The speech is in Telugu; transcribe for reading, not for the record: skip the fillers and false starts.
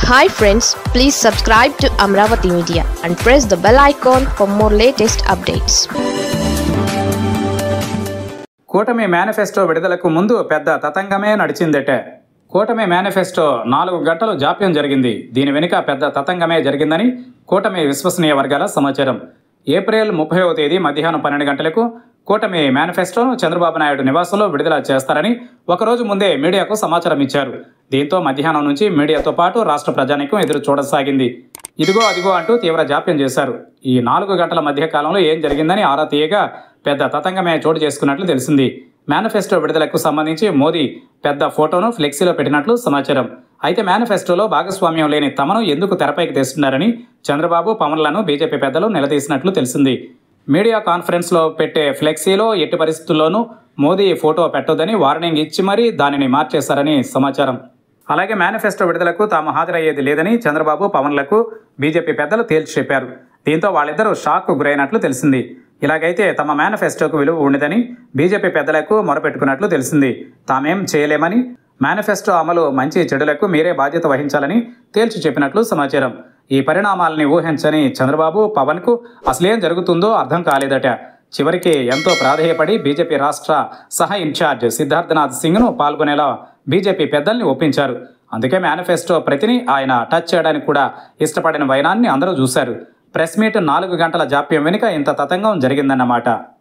Hi friends, please subscribe to Amravati Media and press the bell icon for more latest updates. కూటమి మేనిఫెస్టో విడుదలకు ముందు పెద్ద తతంగమే నడిచిందట. కూటమి మేనిఫెస్టో 4 గంటలు జాప్యం జరిగింది. దీని వెనుక పెద్ద తతంగమే జరిగిందని కూటమి విశ్వసనీయ వర్గాల సమాచారం. ఏప్రిల్ 30వ తేదీ మధ్యాహ్నం 12 గంటలకు కూటమి మేనిఫెస్టోను చంద్రబాబు నాయుడు నివాసంలో విడుదల చేస్తారని ఒకరోజు ముందే మీడియాకు సమాచారం ఇచ్చారు. దీంతో మధ్యాహ్నం నుంచి మీడియాతో పాటు రాష్ట్ర ప్రజానీకం ఎదురు చూడసాగింది. ఇదిగో అదిగో అంటూ తీవ్ర జాప్యం చేశారు. ఈ 4 గంటల మధ్య కాలంలో ఏం జరిగిందని ఆరా తీయగా పెద్ద తతంగమే చోటు చేసుకున్నట్లు తెలిసింది. మేనిఫెస్టో విడుదలకు సంబంధించి మోదీ పెద్ద ఫోటోను ఫ్లెక్సీలో పెట్టినట్లు సమాచారం. అయితే మేనిఫెస్టోలో భాగస్వామ్యం లేని తమను ఎందుకు తెరపైకి తెస్తున్నారని చంద్రబాబు, పవన్లను బీజేపీ పెద్దలు నిలదీసినట్లు తెలిసింది. మీడియా కాన్ఫరెన్స్లో పెట్టే ఫ్లెక్సీలో ఎట్టి పరిస్థితుల్లోనూ మోదీ ఫోటో పెట్టొద్దని వార్నింగ్ ఇచ్చి మరీ దానిని మార్చేశారని సమాచారం. అలాగే మేనిఫెస్టో విడుదలకు తాము హాజరయ్యేది లేదని చంద్రబాబు, పవన్లకు బీజేపీ పెద్దలు తేల్చి చెప్పారు. దీంతో వాళ్ళిద్దరూ షాక్కు గురైనట్లు తెలిసింది. ఇలాగైతే తమ మేనిఫెస్టోకు విలువ ఉండదని బీజేపీ పెద్దలకు మొరపెట్టుకున్నట్లు తెలిసింది. తామేం చేయలేమని, మేనిఫెస్టో అమలు మంచి చెడులకు మీరే బాధ్యత వహించాలని తేల్చి చెప్పినట్లు సమాచారం. ఈ పరిణామాలని ఊహించని చంద్రబాబు, పవన్కు అసలేం జరుగుతుందో అర్థం కాలేదట. చివరికి ఎంతో ప్రాధేయపడి బీజేపీ రాష్ట్ర సహ ఇన్ఛార్జ్ సిద్ధార్థనాథ్ సింగ్ను పాల్గొనేలా బీజేపీ పెద్దల్ని ఒప్పించారు. అందుకే మేనిఫెస్టో ప్రతిని ఆయన టచ్ చేయడానికి కూడా ఇష్టపడిన వైనాన్ని అందరూ చూశారు. ప్రెస్ మీట్ 4 గంటల జాప్యం వెనుక ఇంత తతంగం జరిగిందన్నమాట.